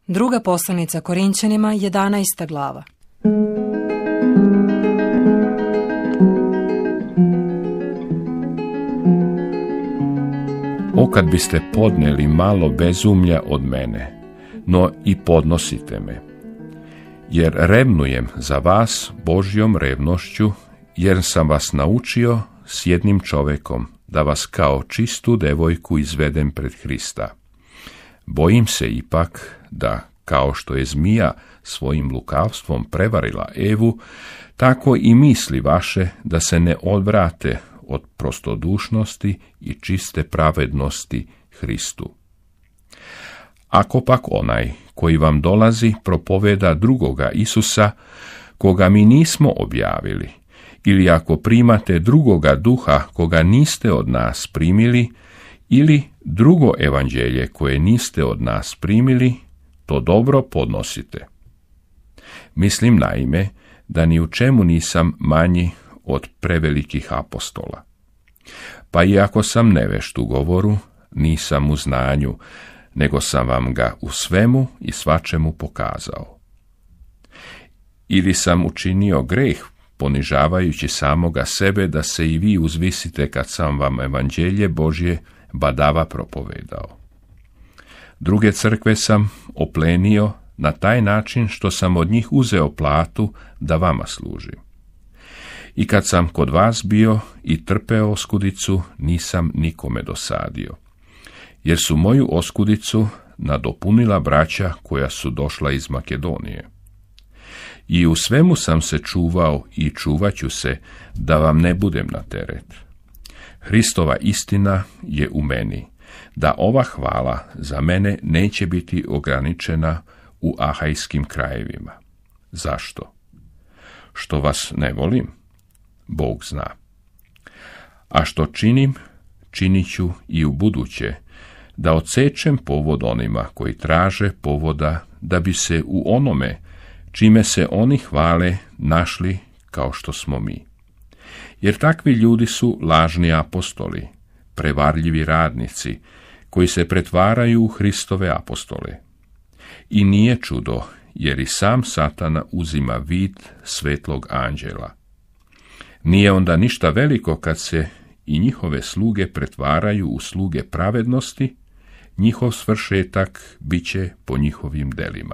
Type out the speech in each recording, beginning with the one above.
Druga poslanica Korinćanima, 11. glava. O, kad biste podneli malo bezumlja od mene, no i podnosite me, jer revnujem za vas Božjom revnošću, jer sam vas naučio s jednim čovekom, da vas kao čistu devojku izvedem pred Hrista. Bojim se ipak da, kao što je zmija svojim lukavstvom prevarila Evu, tako i misli vaše da se ne odvrate od prostodušnosti i čiste pravednosti Hristu. Ako pak onaj koji vam dolazi propoveda drugoga Isusa, koga mi nismo objavili, ili ako primate drugoga duha koga niste od nas primili, ili drugo evanđelje koje niste od nas primili, to dobro podnosite. Mislim naime da ni u čemu nisam manji od prevelikih apostola. Pa i ako sam nevešt u govoru, nisam u znanju, nego sam vam ga u svemu i svačemu pokazao. Ili sam učinio greh, ponižavajući samoga sebe, da se i vi uzvisite kad sam vam evanđelje Božje badava propovedao. Druge crkve sam oplenio na taj način što sam od njih uzeo platu da vama služim. I kad sam kod vas bio i trpeo oskudicu, nisam nikome dosadio, jer su moju oskudicu nadopunila braća koja su došla iz Makedonije. I u svemu sam se čuvao i čuvaću se da vam ne budem na teret. Hristova istina je u meni, da ova hvala za mene neće biti ograničena u ahajskim krajevima. Zašto? Što vas ne volim? Bog zna. A što činim, činit ću i u buduće, da odsečem povod onima koji traže povoda, da bi se u onome čime se oni hvale našli kao što smo mi. Jer takvi ljudi su lažni apostoli, prevarljivi radnici, koji se pretvaraju u Hristove apostole. I nije čudo, jer i sam Satan uzima vid svetlog anđela. Nije onda ništa veliko kad se i njihove sluge pretvaraju u sluge pravednosti, njihov svršetak bit će po njihovim delima.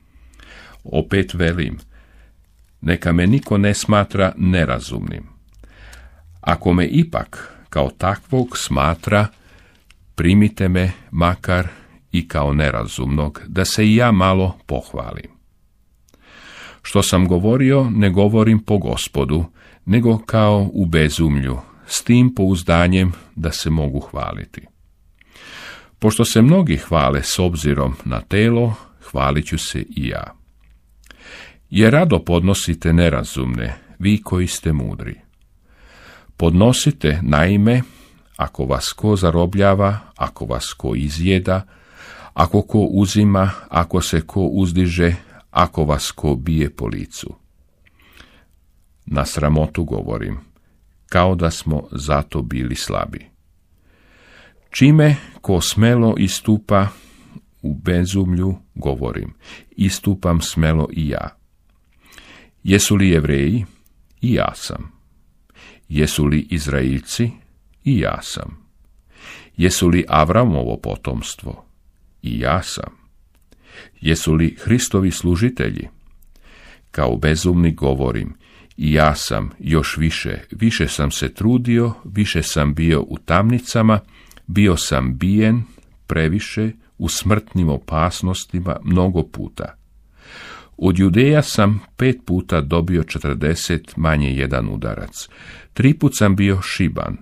Opet velim, neka me niko ne smatra nerazumnim. Ako me ipak kao takvog smatra, primite me makar i kao nerazumnog, da se i ja malo pohvalim. Što sam govorio, ne govorim po Gospodu, nego kao u bezumlju, s tim pouzdanjem da se mogu hvaliti. Pošto se mnogi hvale s obzirom na telo, hvalit ću se i ja. Jer rado podnosite nerazumne, vi koji ste mudri. Podnosite, naime, ako vas ko zarobljava, ako vas ko izjeda, ako ko uzima, ako se ko uzdiže, ako vas ko bije po licu. Na sramotu govorim, kao da smo zato bili slabi. Čime ko smelo istupa u bezumlju, govorim, istupam smelo i ja. Jesu li Jevreji? I ja sam. Jesu li Izraelci? I ja sam. Jesu li Avramovo potomstvo? I ja sam. Jesu li Hristovi služitelji? Kao bezumni govorim, i ja sam još više sam se trudio, više sam bio u tamnicama, bio sam bijen previše, u smrtnim opasnostima mnogo puta. Od Judeja sam 5 puta dobio 40 manje jedan udarac. 3 put sam bio šiban,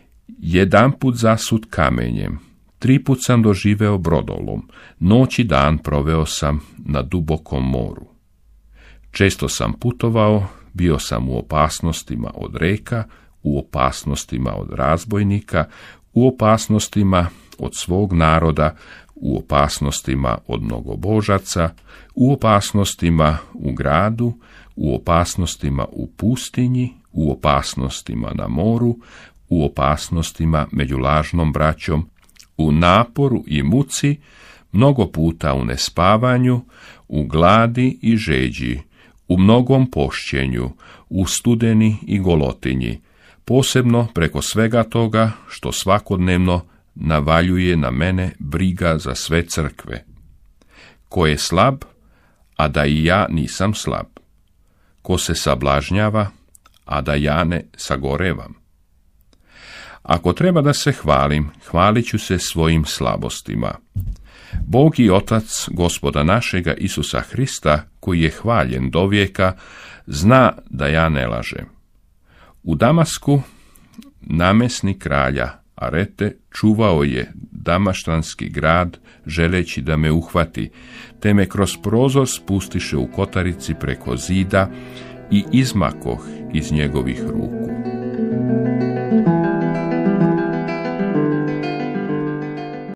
1 put zasut kamenjem, 3 put sam doživeo brodolom, noć i dan proveo sam na dubokom moru. Često sam putovao, bio sam u opasnostima od reka, u opasnostima od razbojnika, u opasnostima od svog naroda, u opasnostima od mnogobožaca, u opasnostima u gradu, u opasnostima u pustinji, u opasnostima na moru, u opasnostima među lažnom braćom, u naporu i muci, mnogo puta u nespavanju, u gladi i žeđi, u mnogom pošćenju, u studeni i golotinji, posebno preko svega toga što svakodnevno navaljuje na mene briga za sve crkve. Ko je slab, a da i ja nisam slab. Ko se sablažnjava, a da ja ne sagorevam. Ako treba da se hvalim, hvalit ću se svojim slabostima. Bog i Otac Gospoda našega Isusa Hrista, koji je hvaljen do vijeka, zna da ja ne lažem. U Damasku namjesnik kralja Arete čuvao je damaštanski grad, želeći da me uhvati, te me kroz prozor spustiše u kotarici preko zida i izmakoh iz njegovih ruku.